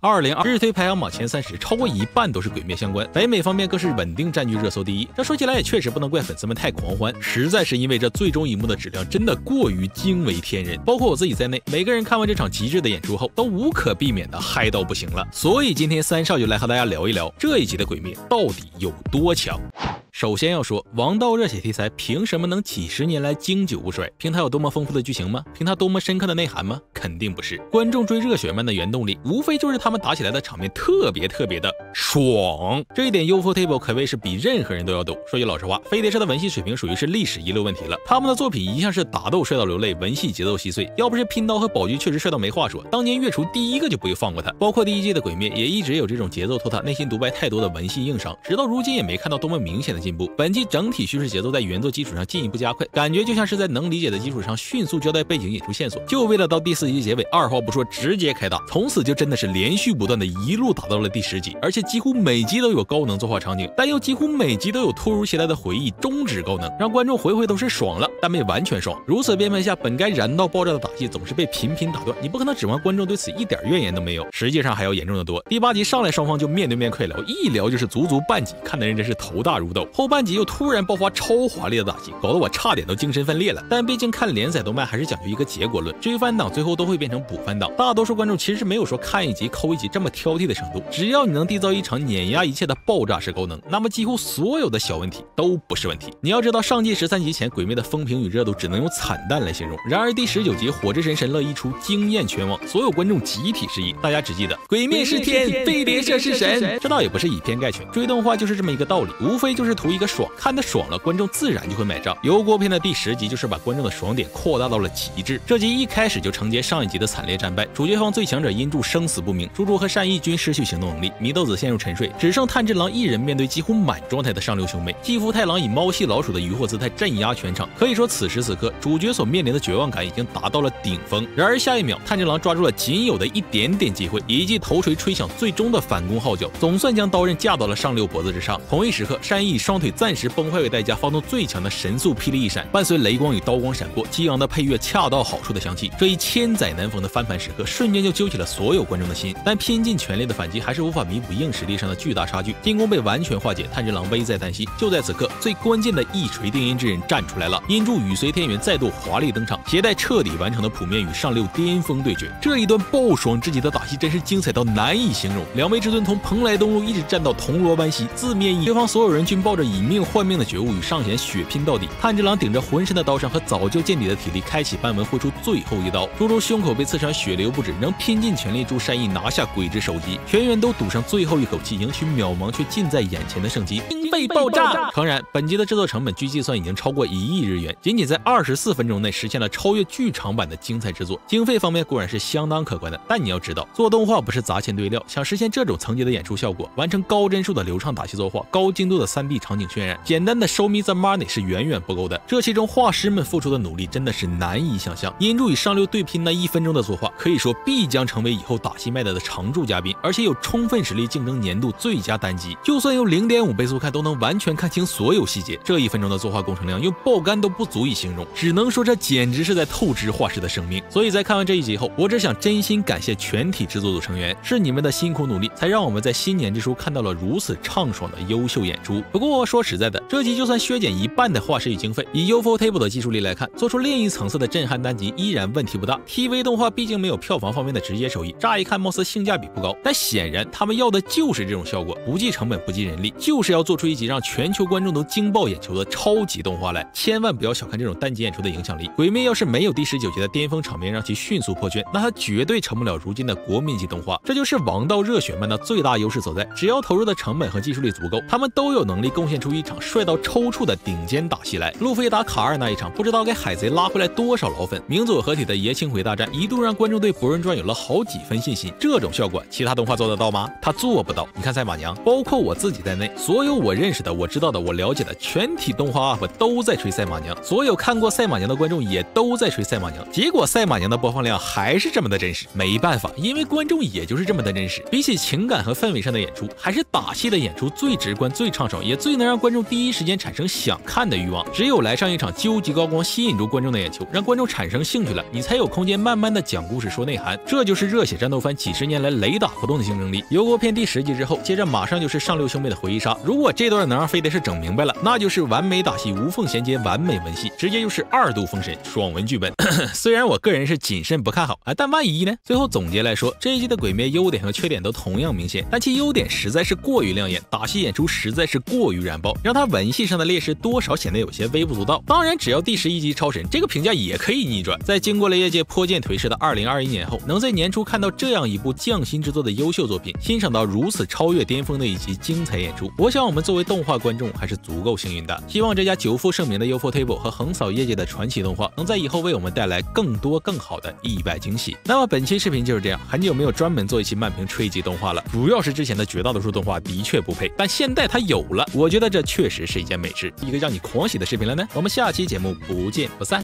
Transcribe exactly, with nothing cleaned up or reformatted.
二零二日推排行榜前三十，超过一半都是鬼灭相关，北美方面更是稳定占据热搜第一。这说起来也确实不能怪粉丝们太狂欢，实在是因为这最终一幕的质量真的过于惊为天人，包括我自己在内，每个人看完这场极致的演出后，都无可避免的嗨到不行了。所以今天三少就来和大家聊一聊这一集的鬼灭到底有多强。首先要说，王道热血题材凭什么能几十年来经久不衰？凭它有多么丰富的剧情吗？凭它多么深刻的内涵吗？肯定不是。观众追热血漫的原动力，无非就是他们打起来的场面特别特别的爽。这一点 U F O Table 可谓是比任何人都要懂。说句老实话，飞碟社的文戏水平属于是历史遗留问题了。他们的作品一向是打斗帅到流泪，文戏节奏稀碎。要不是拼刀和宝驹确实帅到没话说，当年月初第一个就不会放过他。包括第一季的鬼灭也一直有这种节奏拖沓、内心独白太多的文戏硬伤，直到如今也没看到多么明显的进步。本季整体叙事节奏在原作基础上进一步加快，感觉就像是在能理解的基础上迅速交代背景引出线索，就为了到第四集结尾二话不说直接开打。从此就真的是连续不断的一路打到了第十集，而且几乎每集都有高能作画场景，但又几乎每集都有突如其来的回忆终止高能，让观众回回都是爽了，但没完全爽。如此编排下，本该燃到爆炸的打戏总是被频频打断，你不可能指望观众对此一点怨言都没有，实际上还要严重的多。第八集上来双方就面对面快聊，一聊就是足足半集，看的人真是头大如斗。后半集又突然爆发超华丽的打戏，搞得我差点都精神分裂了。但毕竟看连载动漫还是讲究一个结果论，追番党最后都会变成补番党，大多数观众其实是没有说看一集抠一集这么挑剔的程度，只要你能缔造一场碾压一切的爆炸式高能，那么几乎所有的小问题都不是问题。你要知道，上季十三集前鬼灭的风评与热度只能用惨淡来形容，然而第十九集火之神神乐一出，惊艳全网，所有观众集体失忆。大家只记得鬼灭是天，飞碟社是神，这倒也不是以偏概全，追动画就是这么一个道理，无非就是图一个爽，看得爽了，观众自然就会买账。油锅篇的第十集就是把观众的爽点扩大到了极致。这集一开始就承接上一集的惨烈战败，主角方最强者因柱生死不明，猪猪和善逸均失去行动能力，祢豆子陷入沉睡，只剩炭治郎一人面对几乎满状态的上流兄妹。继父太郎以猫系老鼠的渔获姿态镇压全场，可以说此时此刻主角所面临的绝望感已经达到了顶峰。然而下一秒，炭治郎抓住了仅有的一点点机会，一记头锤吹响最终的反攻号角，总算将刀刃架到了上流脖子之上。同一时刻，善逸以双腿暂时崩坏为代价，发动最强的神速霹雳一闪，伴随雷光与刀光闪过，激昂的配乐恰到好处的响起。这一千载难逢的翻盘时刻，瞬间就揪起了所有观众的心。但拼尽全力的反击还是无法弥补硬实力上的巨大差距，进攻被完全化解，炭治郎危在旦夕。就在此刻，最关键的一锤定音之人站出来了，阴柱羽随天元再度华丽登场，携带彻底完成的普面与上六巅峰对决。这一段爆爽至极的打戏真是精彩到难以形容。两位至尊从蓬莱东路一直战到铜锣湾西，自面一对方所有人均抱着以命换命的觉悟与上弦血拼到底。炭治郎顶着浑身的刀伤和早就见底的体力，开启斑纹挥出最后一刀，猪猪胸口被刺伤血流不止，仍拼尽全力助善逸拿下鬼之首级。全员都赌上最后一口气，赢取渺茫却近在眼前的胜机。经费爆炸！诚然，本集的制作成本据计算已经超过一亿日元，仅仅在二十四分钟内实现了超越剧场版的精彩制作。经费方面固然是相当可观的，但你要知道，做动画不是砸钱堆料，想实现这种层级的演出效果，完成高帧数的流畅打戏作画、高精度的 三 D 场景渲染，简单的 show me the money 是远远不够的。这其中画师们付出的努力真的是难以想象。阴柱与上六对拼那一分钟的作画，可以说必将成为以后打戏卖的的常驻嘉宾，而且有充分实力竞争年度最佳单机。就算用 零点五 倍速看，都能完全看清所有细节。这一分钟的作画工程量，用爆肝都不足以形容，只能说这简直是在透支画师的生命。所以在看完这一集后，我只想真心感谢全体制作组成员，是你们的辛苦努力，才让我们在新年之初看到了如此畅爽的优秀演出。不过说实在的，这集就算削减一半的画师与经费，以 U F O Table 的技术力来看，做出另一层次的震撼单集依然问题不大。T V 动画毕竟没有票房方面的直接收益，乍一看貌似性价比不高，但显然他们要的就是这种效果，不计成本不计人力，就是要做出一集让全球观众都惊爆眼球的超级动画来。千万不要小看这种单集演出的影响力。鬼灭要是没有第十九集的巅峰场面让其迅速破圈，那它绝对成不了如今的国民级动画。这就是王道热血漫的最大优势所在，只要投入的成本和技术力足够，他们都有能力贡献出一场帅到抽搐的顶尖打戏来。路飞打卡二那一场，不知道给海贼拉回来多少老粉。名佐合体的爷青回大战，一度让观众对博人传有了好几分信心。这种效果，其他动画做得到吗？他做不到。你看赛马娘，包括我自己在内，所有我认识的、我知道的、我了解的全体动画 U P 都在吹赛马娘，所有看过赛马娘的观众也都在吹赛马娘。结果赛马娘的播放量还是这么的真实，没办法，因为观众也就是这么的真实。比起情感和氛围上的演出，还是打戏的演出最直观、最畅爽，也最能能让观众第一时间产生想看的欲望。只有来上一场究极高光，吸引住观众的眼球，让观众产生兴趣了，你才有空间慢慢的讲故事说内涵。这就是热血战斗番几十年来雷打不动的竞争力。油锅片第十集之后，接着马上就是上六兄妹的回忆杀。如果这段能让飞碟是整明白了，那就是完美打戏，无缝衔接，完美文戏，直接就是二度封神，爽文剧本。虽然我个人是谨慎不看好啊，但万一呢？最后总结来说，这一季的鬼灭优点和缺点都同样明显，但其优点实在是过于亮眼，打戏演出实在是过于燃爆，让他文戏上的劣势多少显得有些微不足道。当然，只要第十一集超神，这个评价也可以逆转。在经过了业界颇见颓势的二零二一年后，能在年初看到这样一部匠心之作的优秀作品，欣赏到如此超越巅峰的一集精彩演出，我想我们作为动画观众还是足够幸运的。希望这家久负盛名的 Ufotable 和横扫业界的传奇动画，能在以后为我们带来更多更好的意外惊喜。那么本期视频就是这样，很久没有专门做一期漫评吹击动画了，主要是之前的绝大多数动画的确不配，但现在它有了，我觉得这确实是一件美事，一个让你狂喜的视频了呢。我们下期节目不见不散。